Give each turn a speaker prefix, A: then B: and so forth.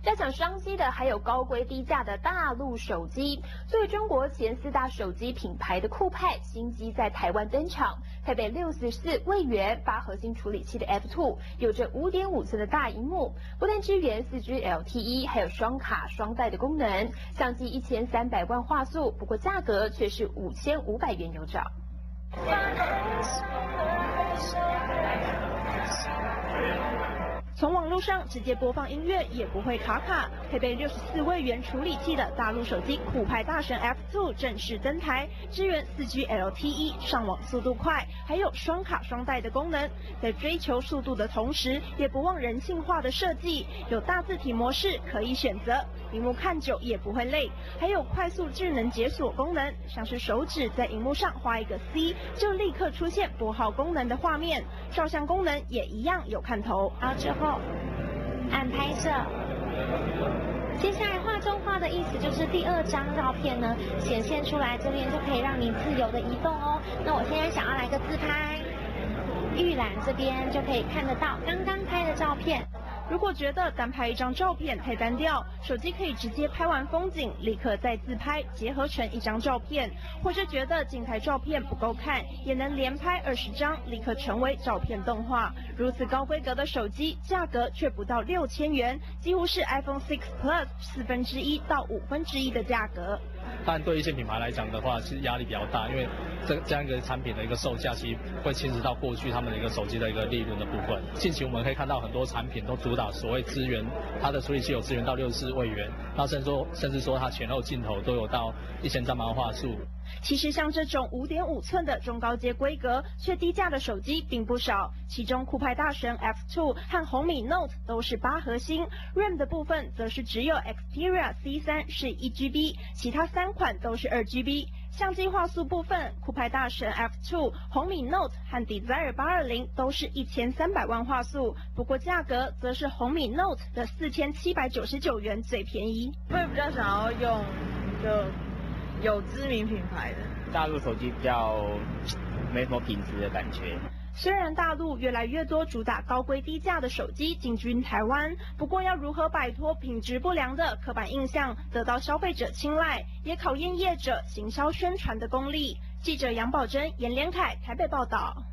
A: 要抢商机的还有高规低价的大陆手机。作为中国前4大手机品牌的酷派新机在台湾登场，配备64位元8核心处理器的 F2， 有着5.5寸的大萤幕，不但支援4G LTE， 还有双卡双待的功能，相机1300万画素，不过价格却是5500元有找。
B: 从网络上直接播放音乐也不会卡卡，配备64位元处理器的大陆手机酷派大神 F2 正式登台，支援4G LTE， 上网速度快，还有双卡双待的功能。在追求速度的同时，也不忘人性化的设计，有大字体模式可以选择，屏幕看久也不会累，还有快速智能解锁功能，像是手指在荧幕上画一个 C， 就立刻出现拨号功能的画面。照相功能也一样有看头。
C: 然后之后按拍摄，接下来画中画的意思就是第2张照片呢显现出来，这边就可以让你自由的移动哦。那我现在想要来个自拍，预览这边就可以看得到刚刚拍的照片。
B: 如果觉得单拍一张照片太单调，手机可以直接拍完风景，立刻再自拍，结合成一张照片；或者觉得静态照片不够看，也能连拍20张，立刻成为照片动画。如此高规格的手机，价格却不到6000元，几乎是 iPhone 6 Plus 1/4到1/5的价格。
D: 当然，对一些品牌来讲的话，其实压力比较大，因为这样一个产品的一个售价，其实会侵蚀到过去他们的一个手机的一个利润的部分。近期我们可以看到很多产品都主打所谓支援，它的处理器有支援到64位元，那甚至说它前后镜头都有到1300万画素。
B: 其实像这种5.5寸的中高阶规格却低价的手机并不少，其中酷派大神 F2 和红米 Note 都是8核心 ，RAM 的部分则是只有 Xperia C3 是1GB， 其他3款都是2GB。相机画素部分，酷派大神 F2、红米 Note 和 Desire 820都是1300万画素，不过价格则是红米 Note 的4799元最便宜。
E: 会比较想要用就有知名品牌的
F: 大陆手机，比较没什么品质的感觉。
B: 虽然大陆越来越多主打高规低价的手机进军台湾，不过要如何摆脱品质不良的刻板印象，得到消费者青睐，也考验业者行销宣传的功力。记者杨宝珍、严连凯台北报道。